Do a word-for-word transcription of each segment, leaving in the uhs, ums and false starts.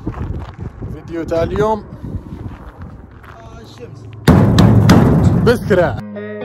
فيديو تاع اليوم الشمس بسكرة.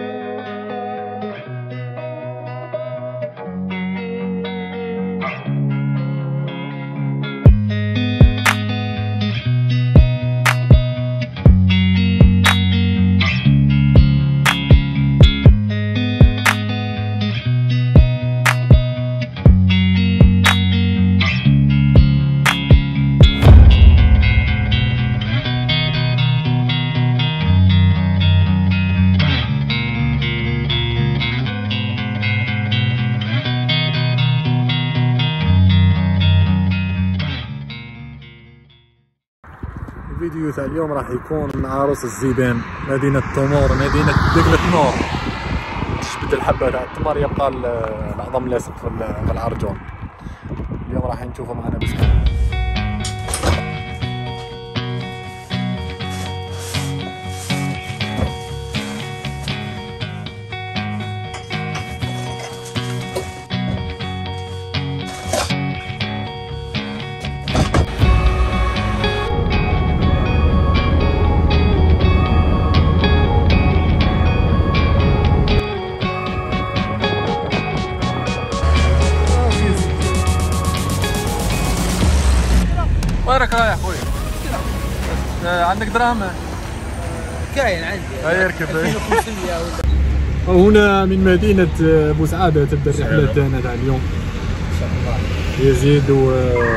الفيديو تاع اليوم راح يكون مع عروس الزيدان، مدينة تمور، مدينة دقلة نور. تشبت الحبة تاع التمر يبقى العظم لاصق في العرجون. اليوم راح نشوفه معنا بسكرة. وينك رايح خويا؟ عندك دراهم؟ كاين عندي. هيا اركب. هنا من مدينة بوسعادة تبدا الرحلة تاعنا تاع اليوم. ان شاء الله. يزيد و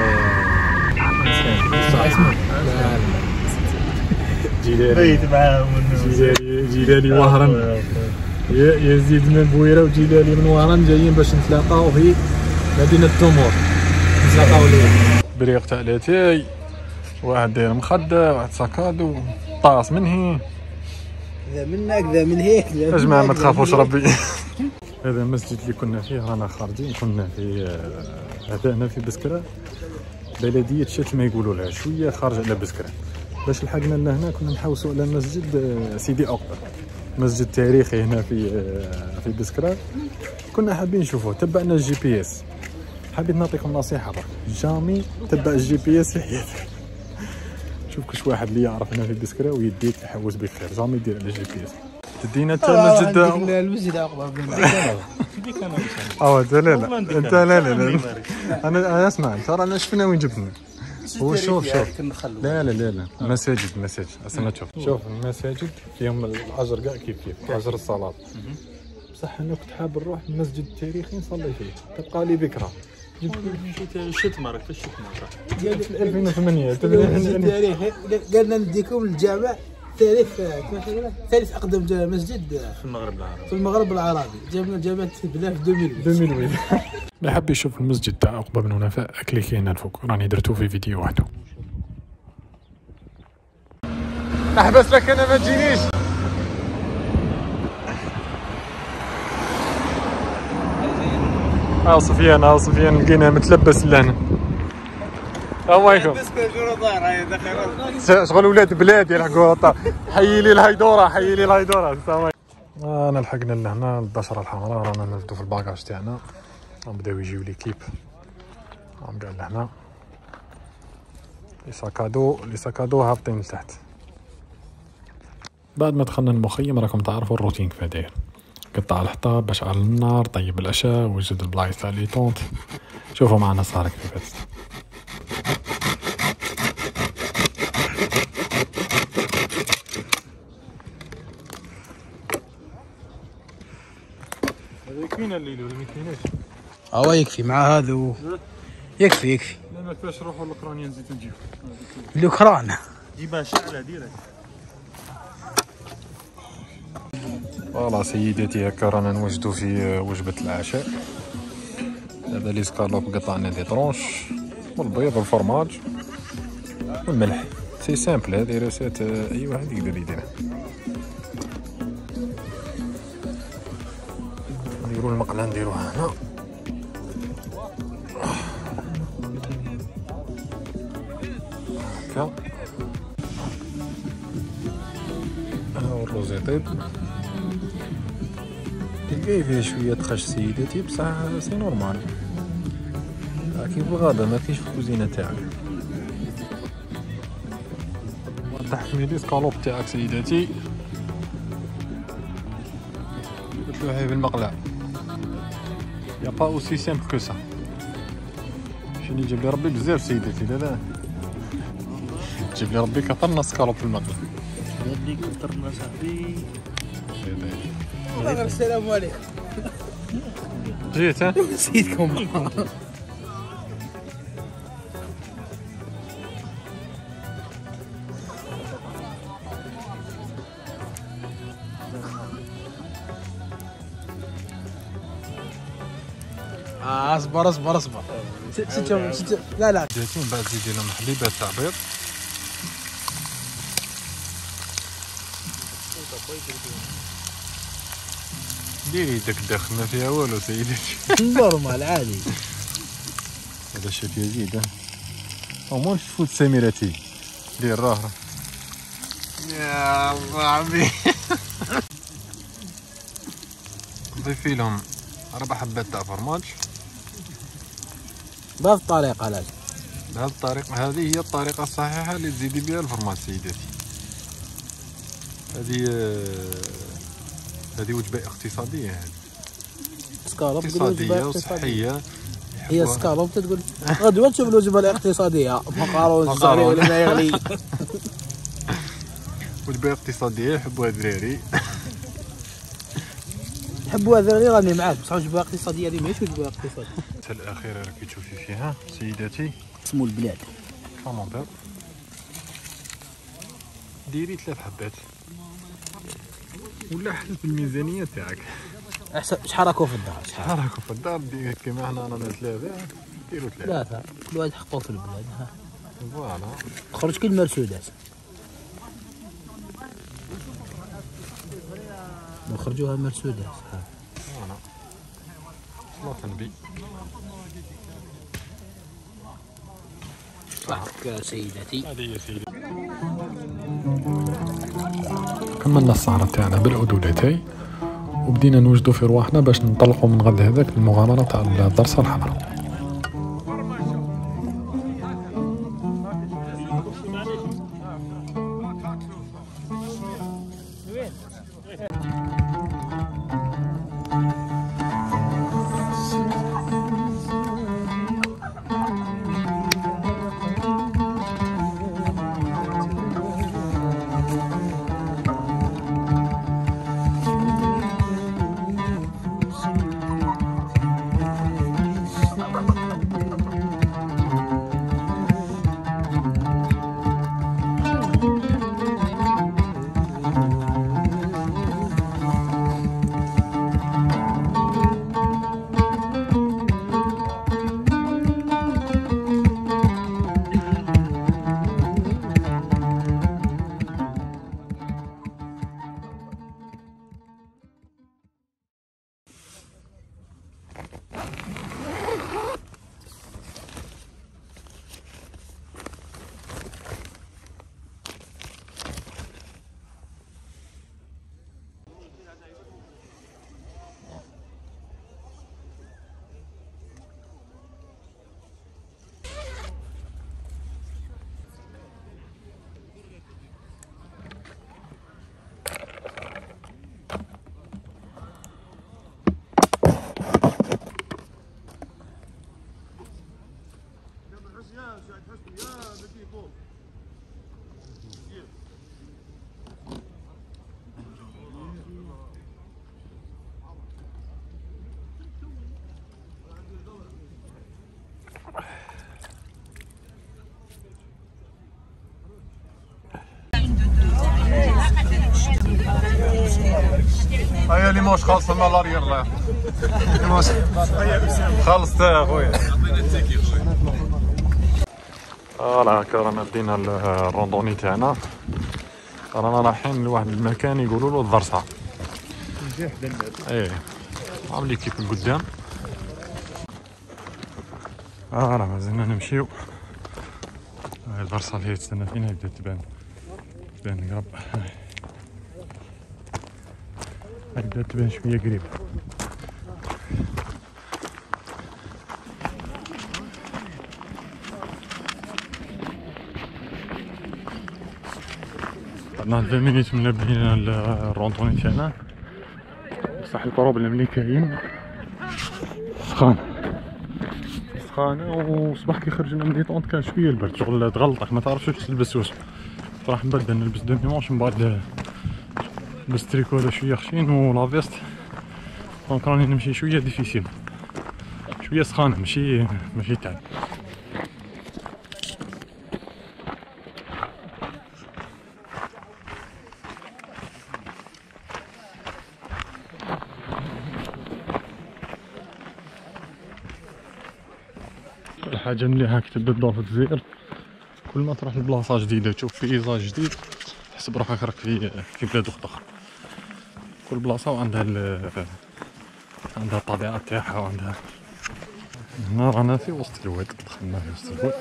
جيلاني بيت معاهم. جيلاني جيلاني وهران. يزيد من بويرة وجيلاني من وهران جايين باش نتلاقاو في مدينة تمور. نتلاقاو ليه. بريق تاع لاتاي، واحد داير مخدة، واحد ساكادو، طاس من هي ذا منك ذا من هيك. يا جماعة ما تخافوش ربي. هذا المسجد اللي كنا فيه، رانا خارجين كنا في هذانا في بسكرة، بلدية شتما يقولوا لها، شوية خارج على بسكرة. باش لحقنا لهنا كنا نحوسوا على مسجد سيدي أكبر، مسجد تاريخي هنا في في بسكرة. كنا حابين نشوفوه، تبعنا الجي بي اس. حبيت نعطيكم نصيحة برك، جامي تبع الجي بي اس في حياتك. شوف كش واحد اللي يعرف هنا في بسكرة ويديك يحوس بك خير، جامي يدير على الجي بي اس. تدينا انت المسجد. المسجد اقرب منك. اه لا لا انت لا لا لا انا انا اسمع، ترى انا شفنا وين جبتنا. هو شوف شوف لا لا لا لا مساجد مساجد اصلا. شوف شوف المساجد فيهم الاجر كاع كيف كيف اجر الصلاة. بصح انا كنت حاب نروح المسجد التاريخي نصلي فيه، تبقى لي ذكرى. مشيت الشتمة، راك في الشتمة قال في ألفين وثمانية التاريخي. قالنا نديكم الجامع ثالث ثالث اقدم مسجد في المغرب العربي. في المغرب العربي. جابنا الجامع بدا في ألفين وثمانية. اللي حاب يشوف المسجد تاع عقبة بن نافع كليكي هنا الفوق، راني درتو في فيديو وحده. احبس لك انا ما تجينيش. اه سفيان اه سفيان لقينا متلبس لهنا. السلام عليكم. شغل ولاد بلادي يلحقوا. حيي لي الهيدوره حيي لي الهيدوره. السلام عليكم. انا لحقنا لهنا البشره الحمراء، رانا نرفدو في الباكاج تاعنا، بداو يجيو ليكيب. راهم قاعد لهنا لي ساكادو لي ساكادو هابطين لتحت. بعد ما دخلنا المخيم راكم تعرفوا الروتين كيف داير. قطع الحطاب باش على النار، طيب العشاء، وجد البلايص تاع لي طونط. شوفوا معنا صار كيفاش. هذا يكفينا الليل ولا ما يكفيناش؟ اه يكفي مع هذا و... يكفي يكفي. لا ما كيفاش نروحوا لاوكرانيا نزيدو نجيو. الاوكران جيبها شعلة ديريكت. فوالا سيداتي هكا رانا نوجدو في وجبة العشاء. هذا لي سكالوب قطعنا دي طرونش والبيض والفرماج والملح. سي سامبل، هذه ريسيت اي واحد يقدر يديرها. نديرو المقلة نديروها هنا. هكا ها هو الروز يطيب. تلقاي فيه شوية تخش سيداتي بصح سي نورمال كيف الغابة، ما كاينش في الكوزينة تاعك. تحميلي سكالوب تاعك سيداتي، تلوحيه في المقلاة. يا با اوسي سامبل كو سا. شنو يجيب لي ربي بزاف سيداتي. لا لا جيب لي ربي كثرنا سكالوب في المقلاة. ربي كثرنا صاحبي. والله السلام عليكم. جيت ها؟ نسيتكم. آه اصبر اصبر اصبر. ست ست لا لا. جاتي من بعد زيدي لهم حليبات تاع بيض. ديري داك الداخل ما فيها والو سيدتي. نورمال عادي. هذا الشيف يزيد ها. او موان تفوت سميرتي. دير راه راه. يا صاحبي. ضيفي لهم أربع حبات تاع فرماج بهذه الطريقة. لازم بهذه الطريقة. هذه هي الطريقة الصحيحة اللي تزيدي بها الفرماج سيداتي. هذه هذه وجبة اقتصادية. هذه سكالوب اقتصادية وصحية. هي سكالوب تقول غدوة تشوف الوجبة الاقتصادية مقارون الزهري ولا ما يغلي. وجبة اقتصادية يحبوها الدراري. يحبوها الدراري راني معاك، بصح وجبة اقتصادية هذه ماهيش وجبة اقتصادية. الأخيرة راكي تشوفي فيها سيداتي. اسمو البلاد. كامونبير. ديري ثلاث حبات ولا حسب الميزانية تاعك. احسن شحال راكو في الدار؟ شحال راكو في الدار؟ دير كيما حنا رانا ثلاثة. ديرو ثلاثة. ثلاثة كل واحد حقه في البلاد. ها فوالا. تخرج كي المرسودات. نخرجوها مرسودات. ها فوالا. صلاة النبي. صحك سيدتي. هذه هي سيدي. كملنا السهرة تاعنا بالأدولتي وبدينا نوجدوا في رواحنا باش ننطلقوا من غد هذاك المغامرة تاع الضرسة الحمراء. هيا ليموش خالص لنا لاريير. الله ليموش خالص يا خويا. فوالا هكا رانا بدينا الروندوني تاعنا. رانا رايحين لواحد المكان يقولوا له الضرسة. ايه عاملين كيف القدام. اه راه مازلنا نمشيو. هاي الضرسة اللي هي تستنى فينا بدات تبان تبان قرب. هاي بدات تبان شوية قريب. بعد عشرين مينيت من بدينا الرونطوني تاعنا. بصح البروبليم اللي كاين سخانة سخانة وصباح كي خرجنا من ديطونط كان شوية البرد، شغل تغلطك ما تعرفش واش تلبس واش. راح نبدا نلبس دو ديمونش من بعد نلبس تريكو هذا شوية خشين و لافيست، دونك راني نمشي شوية ديفيسيل، شوية سخانة ماشي ماشي تعب. الحاجة مليحة كي تبدا تدور في الجزائر، كل ما تروح لبلاصة جديدة تشوف بيزاج جديد تحسب روحك راك في في بلاد أخرى. كل بلاصة وعندها عندها الطبيعة تاعها وعندها. هنا رانا في وسط الواد، دخلنا في وسط الواد.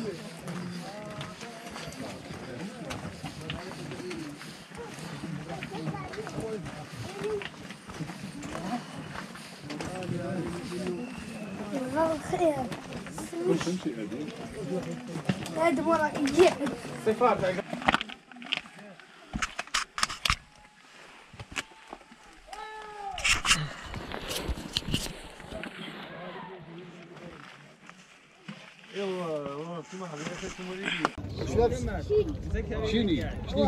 هذا وراك يجي شيني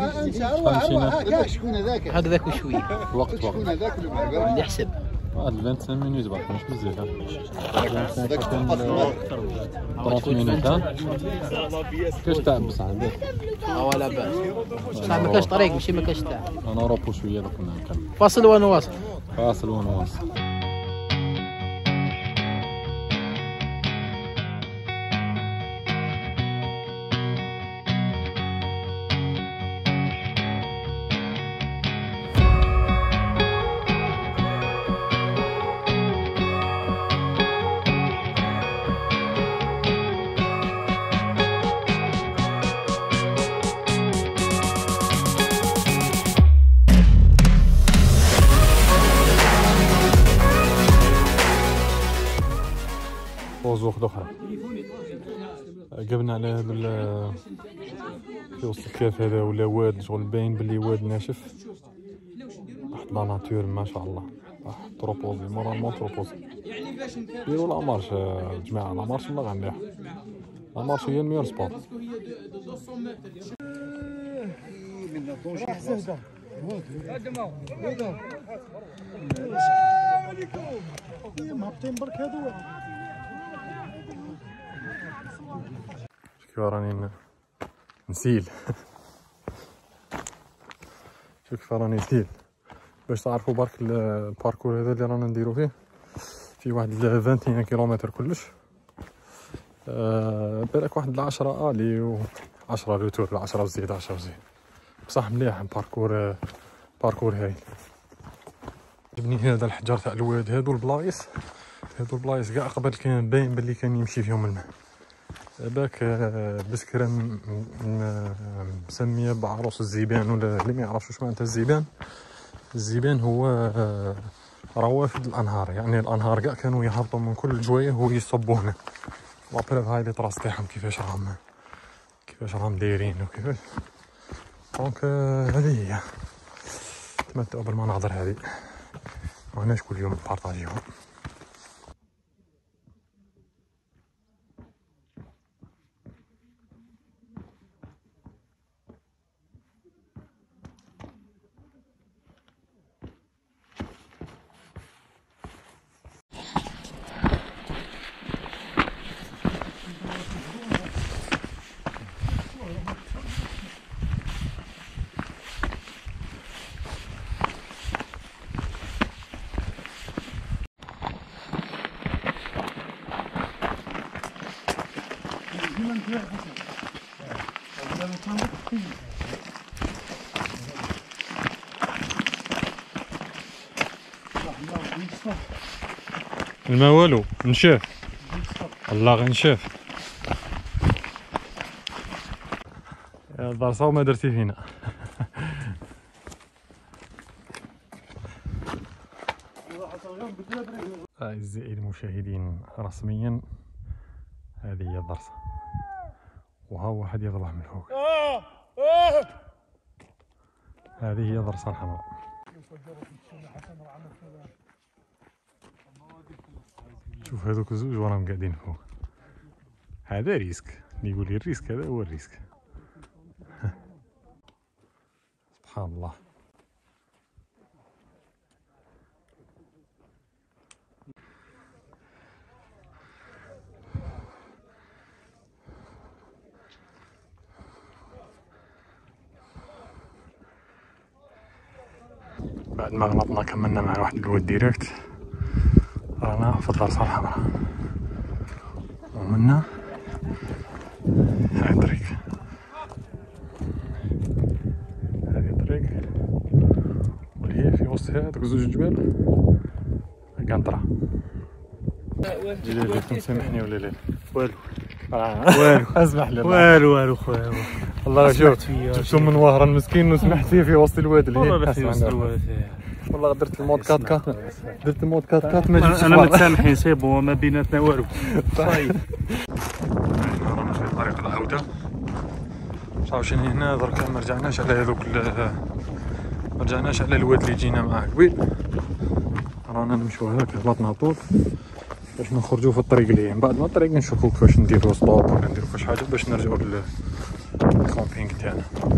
شكون هذاك؟ هكذاك شويه وقت شكون وقت هذاك اللي يحسب هاد خمسة وعشرين مينوت بعد مش بزاف. هذاك ثلاثين مينوت ها كاش تعب بصح هذاك ولا باس. بصح ما كاش طريق ماشي ما كاش تعب. انا روبو شويه دوك نكمل فاصل وانا واصل. فاصل ونواصل. بوز وحدة أخرى قبلنا على هذا في وسط الكاف هذا ولا واد، شغل باين بلي واد ناشف، واحد لا ناتور ما شاء الله، واحد تروبوزي مورالمون تروبوزي. ديرو لا مارش جماعة، لا مارش والله غير مليح، لا مارش هي الميور سبور. كيف راني نسيل شوف كيف راني نسيل. باش تعرفوا برك الباركور هذا اللي رانا نديرو فيه في واحد واحد وعشرين كيلومتر كلش. أه بالك واحد العشرة الي و عشرة روتور، عشرة وزيد عشرة وزيد، بصح مليح باركور باركور هايل. عجبني هذا الحجر تاع الواد، هادو البلايص هادو البلايص كاع قبل كان باين بلي كان يمشي فيهم الماء. باك بسكرة مسمية بعروس الزيبان، ولا اللي ما يعرفش واش معناتها الزيبان. الزيبان هو روافد الانهار، يعني الانهار كاع كانوا يهبطوا من كل جويه ويصبوا هنا. لابريف هاي لي طراس تاعهم كيفاش راهم كيفاش راهم دايرين وكيفاش. دونك هذه هي، تمتعوا بالمناظر هذه وهناش كل يوم نبارطاجيهم. الماء والو نشاف، الله غير نشاف. يا البرصة وما درتي فينا. أعزائي المشاهدين، رسميا هذه هي الضرسة، وها واحد يضربه من فوق. هذه هي ضرسة الحمراء. شوف هذوك الزوج وراهم قاعدين فوق. هذا ريسك، اللي يقول لي الريسك هذا هو الريسك. سبحان الله. بعد ما غلطنا كملنا مع واحد الواد ديريكت، رانا في الضرسة الحمراء ومنا هاي الطريق. هذه الطريق واللي هي في وسطها دوك زوج جبال قنطرة. جليل لكم سامحني ولا لا؟ والو والو اسمح لي والو والو خويا والله. شوف جبتو من وهران مسكين وسمحت فيه في وسط الواد اللي والله في وسط الواد. والله درت المود كات كات درت المود كات كات ما جبتش. انا متسامحين سي بون ما بيناتنا والو. طيب رانا في طريق العودة. صافي هنا درك ما رجعناش على هذوك ما رجعناش على الواد اللي جينا معاه قبيل. رانا نمشيو هكا هبطنا طول باش نخرجوا في الطريق اللي من بعد ما الطريق نشوفوا كيفاش نديروا ستوب ولا نديروا فاش حاجه باش نرجعوا للكامبينغ تاعنا.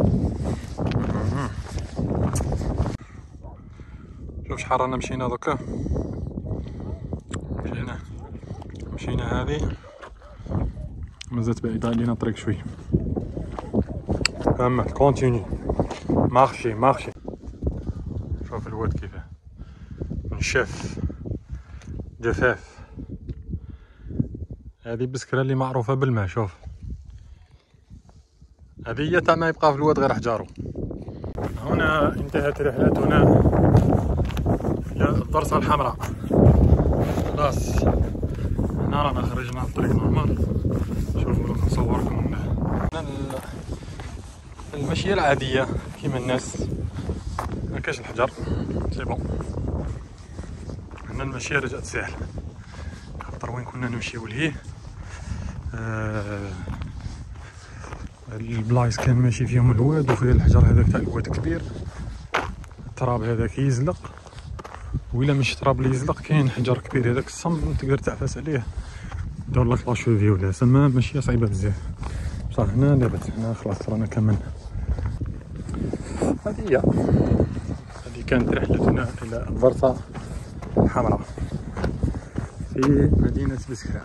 شوف شحال رانا مشينا دوكا. مشينا مشينا هذه مازالت بعيده علينا الطريق شوي. كمل كونتيني مارشي مارشي. شوف الواد كيفاه نشف جفاف. هذه بسكرة اللي معروفة بالماء. شوف هذه هي تاع ما يبقى في الواد غير حجارو. هنا انتهت رحلتنا إلى الضرسة الحمراء. خلاص هنا رانا خرجنا على الطريق نورمال. شوفوا نصوركم المشية العادية كيما الناس، ما كاش الحجر سي بون. هنا المشية رجعت ساهل خاطر وين كنا نمشيو لهيه آه البلايص كان ماشي فيهم الواد وفيه الحجر هذاك تاع الواد كبير. التراب هذاك يزلق، وإلا مش التراب اللي يزلق كاين حجر كبير هذاك الصم تقدر تعفس عليه دور لك لاشوفي ولا سما ماشي صعيبه بزاف. بصح هنا لاباس هنا خلاص رانا كملنا. هذه هي هذه كانت رحلتنا الى الضرسة الحمراء في مدينة بسكرة.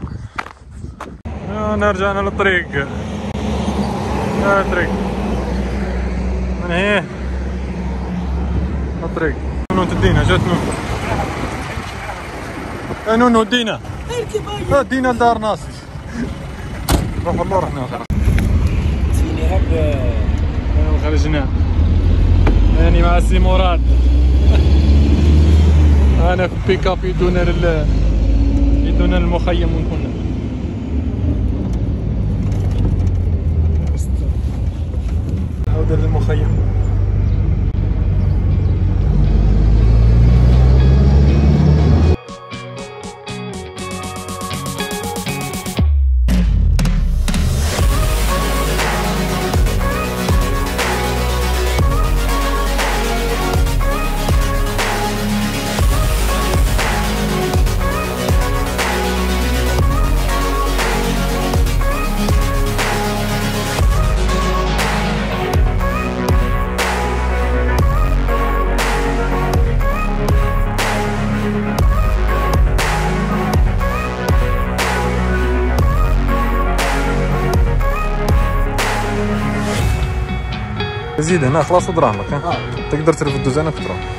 رجعنا للطريق. هاي الطريق من هي الطريق. نونو تدينا جات نونو. يا نونو دينا دينا لدار ناصر. روح الله رحنا تيني هكا خرجنا. يعني مع السي مراد انا في بيك اب يدونا لل يدونا للمخيم وين كنا. عودة للمخيم. زيد هنا خلاص دراهمك ها تقدر ترفد دوزانه في دراهم.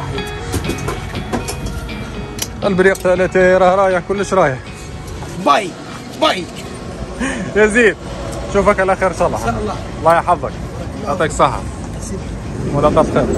البريق تاعتي راه رايح كلش رايح. باي باي يا زيد نشوفك على خير ان شاء الله. ان شاء الله. الله يحفظك يعطيك الصحة ولا بخير.